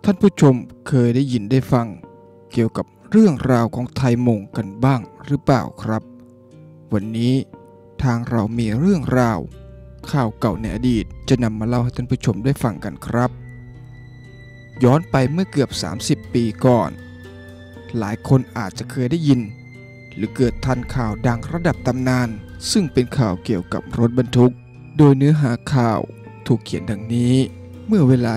ท่านผู้ชมเคยได้ยินได้ฟังเกี่ยวกับเรื่องราวของไทยมงกันบ้างหรือเปล่าครับวันนี้ทางเรามีเรื่องราวข่าวเก่าในอดีตจะนำมาเล่าให้ท่านผู้ชมได้ฟังกันครับย้อนไปเมื่อเกือบ30 ปีก่อนหลายคนอาจจะเคยได้ยินหรือเกิดทันข่าวดังระดับตำนานซึ่งเป็นข่าวเกี่ยวกับรถบรรทุกโดยเนื้อหาข่าวถูกเขียนดังนี้เมื่อเวลา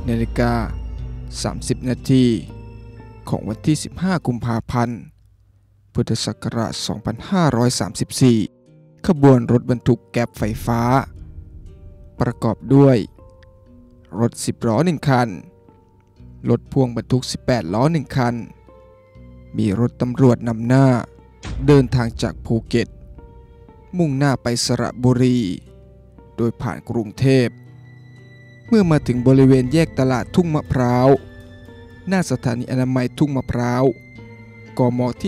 17:30 นาทีของวันที่ 15 กุมภาพันธ์ พุทธศักราช 2534 ขบวนรถบรรทุกแก๊ปไฟฟ้าประกอบด้วยรถ10 ล้อ 1 คันรถพ่วงบรรทุก18 ล้อ 1 คันมีรถตำรวจนำหน้าเดินทางจากภูเก็ตมุ่งหน้าไปสระบุรีโดยผ่านกรุงเทพเมื่อมาถึงบริเวณแยกตลาดทุ่งมะพร้าวหน้าสถานีอนามัยทุ่งมะพร้าวกม.ที่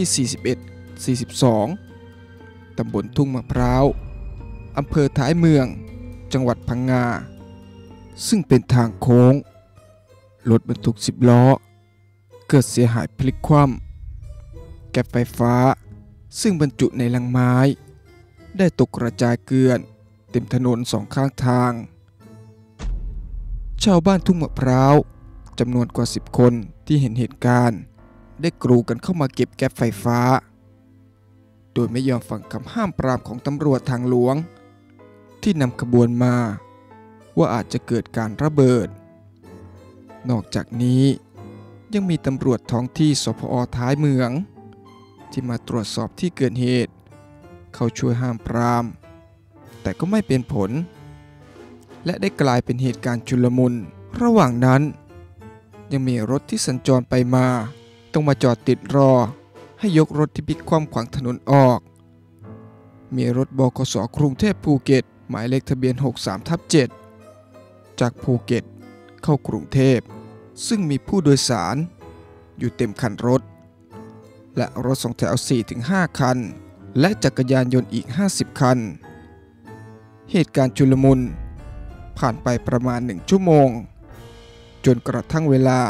41-42 ตำบลทุ่งมะพร้าวอำเภอท้ายเมืองจังหวัดพังงาซึ่งเป็นทางโค้งรถบรรทุก10 ล้อเกิดเสียหายพลิกคว่ำแก๊ปไฟฟ้าซึ่งบรรจุในลังไม้ได้ตกกระจายเกลื่อนเต็มถนน2 ข้างทางชาวบ้านทุ่งมะพร้าวจำนวนกว่า10 คนที่เห็นเหตุการณ์ได้กรูกันเข้ามาเก็บแก๊ปไฟฟ้าโดยไม่ยอมฟังคำห้ามปรามของตำรวจทางหลวงที่นำขบวนมาว่าอาจจะเกิดการระเบิดนอกจากนี้ยังมีตำรวจท้องที่สพอท้ายเมืองที่มาตรวจสอบที่เกิดเหตุเข้าช่วยห้ามปรามแต่ก็ไม่เป็นผลและได้กลายเป็นเหตุการณ์ชุลมุนระหว่างนั้นยังมีรถที่สัญจรไปมาต้องมาจอดติดรอให้ยกรถที่พลิกคว่ำขวางถนนออกมีรถบขส.กรุงเทพภูเก็ตหมายเลขทะเบียน 63-7 จากภูเก็ตเข้ากรุงเทพซึ่งมีผู้โดยสารอยู่เต็มคันรถและรถ2 แถว 4-5 คันและจักรยานยนต์อีก50 คันเหตุการณ์ชุลมุนผ่านไปประมาณ1 ชั่วโมงจนกระทั่งเวลา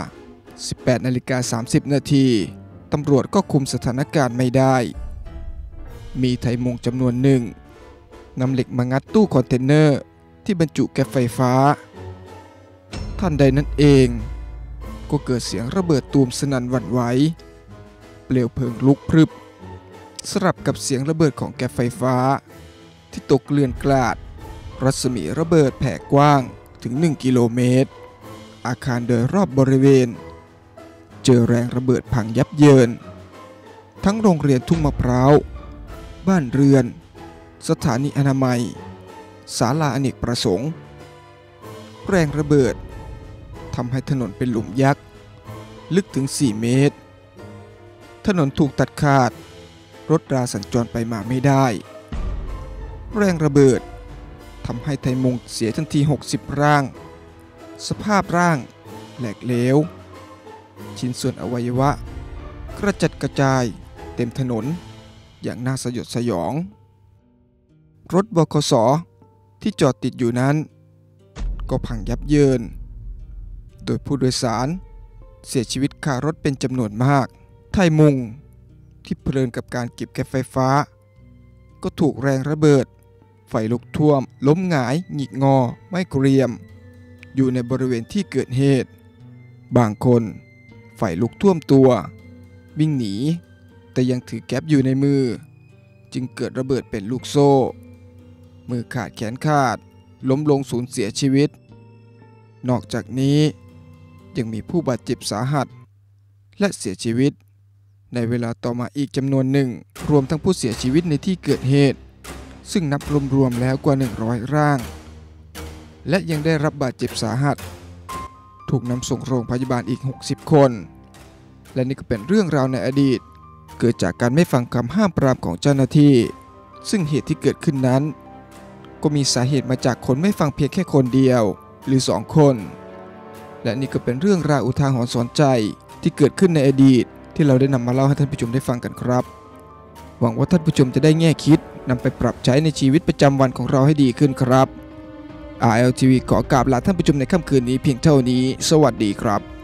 18:30 นาทีตำรวจก็คุมสถานการณ์ไม่ได้มีไทยมงจำนวนหนึ่งนำเหล็กมางัดตู้คอนเทนเนอร์ที่บรรจุแก๊สไฟฟ้าทันใดนั้นเองก็เกิดเสียงระเบิดตูมสนั่นหวั่นไหวเปลวเพลิงลุกพรึบสลับกับเสียงระเบิดของแก๊สไฟฟ้าที่ตกเกลื่อนกลาดรัศมีระเบิดแผ่กว้างถึง1 กิโลเมตรอาคารโดยรอบบริเวณเจอแรงระเบิดพังยับเยินทั้งโรงเรียนทุ่งมะพร้าวบ้านเรือนสถานีอนามัยศาลาอเนกประสงค์แรงระเบิดทำให้ถนนเป็นหลุมยักษ์ลึกถึง4 เมตรถนนถูกตัดขาดรถราสัญจรไปมาไม่ได้แรงระเบิดทำให้ไทยมงเสียทันที60 ร่างสภาพร่างแหลกเหลวชิ้นส่วนอวัยวะกระจัดกระจายเต็มถนนอย่างน่าสยดสยองรถบขส.ที่จอดติดอยู่นั้นก็พังยับเยินโดยผู้โดยสารเสียชีวิตคารถเป็นจำนวนมากไทยมุงที่เพลินกับการเก็บแก๊สไฟฟ้าก็ถูกแรงระเบิดไฟลุกท่วมล้มหงายหงิกงอไม่เกรียมอยู่ในบริเวณที่เกิดเหตุบางคนไฟลุกท่วมตัววิ่งหนีแต่ยังถือแก๊สอยู่ในมือจึงเกิดระเบิดเป็นลูกโซ่มือขาดแขนขาดล้มลงสูญเสียชีวิตนอกจากนี้ยังมีผู้บาดเจ็บสาหัสและเสียชีวิตในเวลาต่อมาอีกจำนวนหนึ่งรวมทั้งผู้เสียชีวิตในที่เกิดเหตุซึ่งนับรวมๆแล้วกว่า100 ร่างและยังได้รับบาดเจ็บสาหัสถูกนำส่งโรงพยาบาลอีก60 คนและนี่ก็เป็นเรื่องราวในอดีตเกิดจากการไม่ฟังคำห้ามปรามของเจ้าหน้าที่ซึ่งเหตุที่เกิดขึ้นนั้นก็มีสาเหตุมาจากคนไม่ฟังเพียงแค่คนเดียวหรือ2 คนและนี่ก็เป็นเรื่องราวอุทาหรณ์สอนใจที่เกิดขึ้นในอดีตที่เราได้นำมาเล่าให้ท่านผู้ชมได้ฟังกันครับหวังว่าท่านผู้ชมจะได้แง่คิดนำไปปรับใช้ในชีวิตประจำวันของเราให้ดีขึ้นครับ RLTV ขอกราบลาท่านผู้ชมในค่ำคืนนี้เพียงเท่านี้สวัสดีครับ